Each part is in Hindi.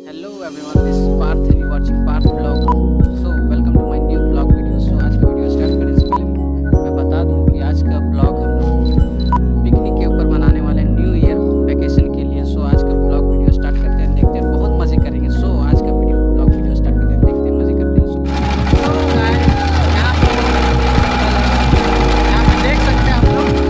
Hello everyone, this is Parth and you're watching Parth vlog. So welcome to my new vlog video. So आज का वीडियो स्टार्ट करने से पहले मैं बता दूं कि आज का vlog हम लोग पिकनिक के ऊपर मनाने वाले हैं न्यू ईयर वैकेशन के लिए। सो आज का vlog वीडियो स्टार्ट करते हैं, देखते हैं, बहुत मजे करेंगे। सो आज का vlog वीडियो स्टार्ट करते हैं, देखते हैं, मजे करते हैं। यहाँ पे देख सकते हैं आप लोग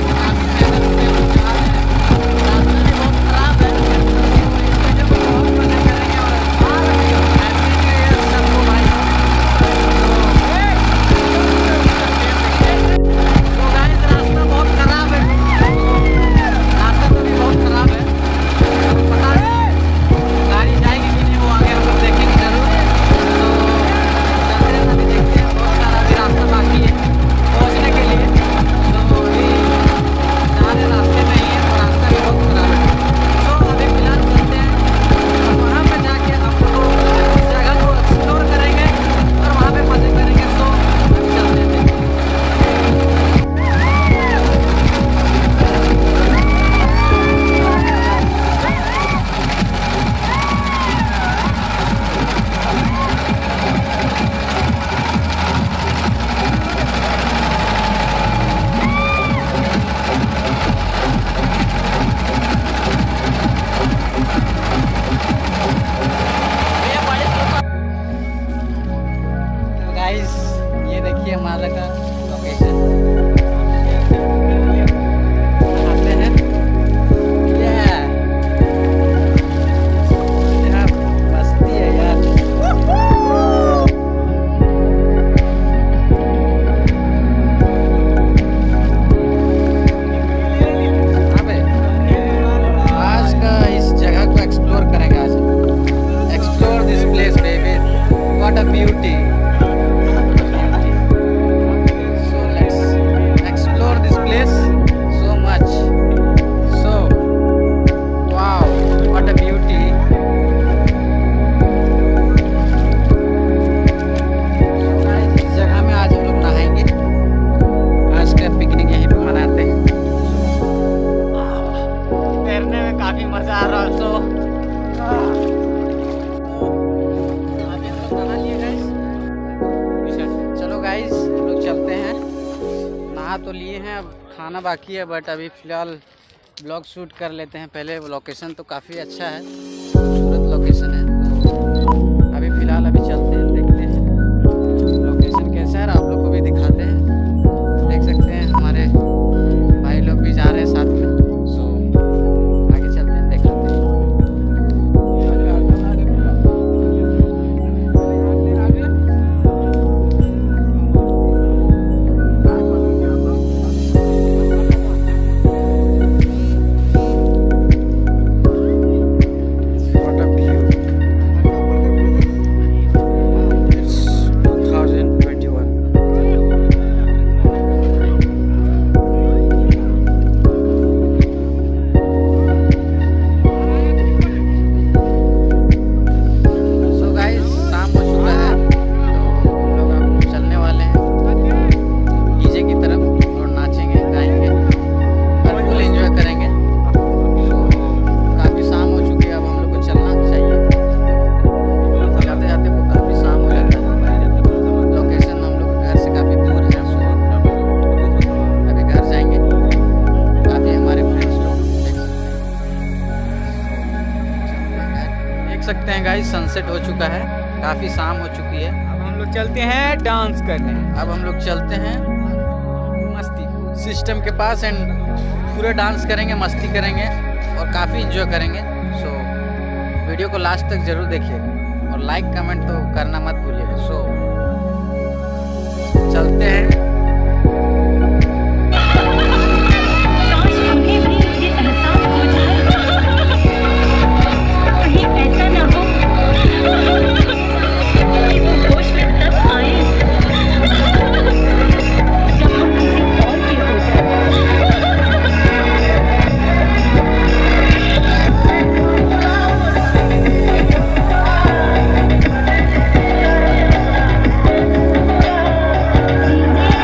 ये देखिए हमारा का लोकेशन आते हैं। यार मस्ती है यार। अबे आज का इस जगह को एक्सप्लोर करेंगे। आज explore this place baby, what a beauty. काफी मजा आ रहा है। चलो गाइस लोग चलते हैं। नहा तो लिए हैं, अब खाना बाकी है, बट अभी फ़िलहाल ब्लॉग शूट कर लेते हैं। पहले लोकेशन तो काफ़ी अच्छा है, खूबसूरत लोकेशन है। तो अभी फ़िलहाल अभी चलते हैं, देखते हैं लोकेशन कैसा है, आप लोग को भी दिखाते हैं। देख सकते हैं हमारे भाई लोग भी जा रहे हैं साथ में। सकते हैं गाइस सनसेट हो चुका है, काफ़ी शाम हो चुकी है। अब हम लोग चलते हैं डांस करने। अब हम लोग चलते हैं मस्ती सिस्टम के पास एंड पूरा डांस करेंगे, मस्ती करेंगे और काफ़ी इंजॉय करेंगे। सो वीडियो को लास्ट तक ज़रूर देखिएगा और लाइक कमेंट तो करना मत भूलिएगा। सो चलते हैं। Yeah.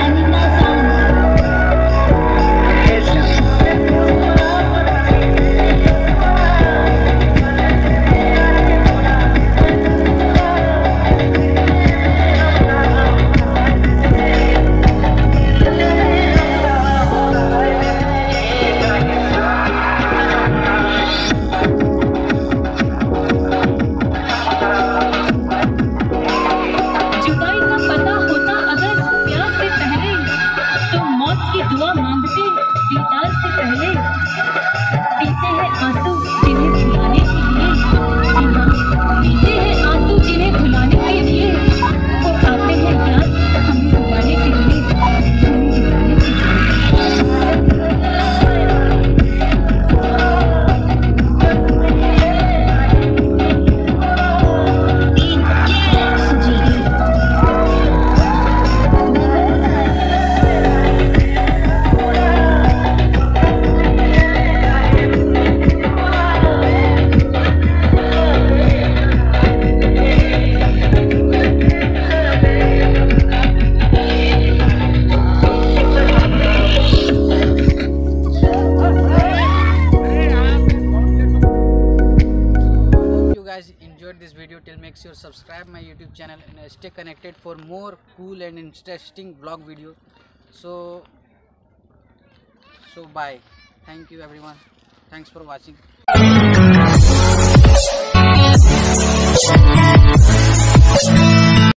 channel, make sure subscribe my YouTube channel and stay connected for more cool and interesting vlog video. So bye. Thank you everyone. Thanks for watching.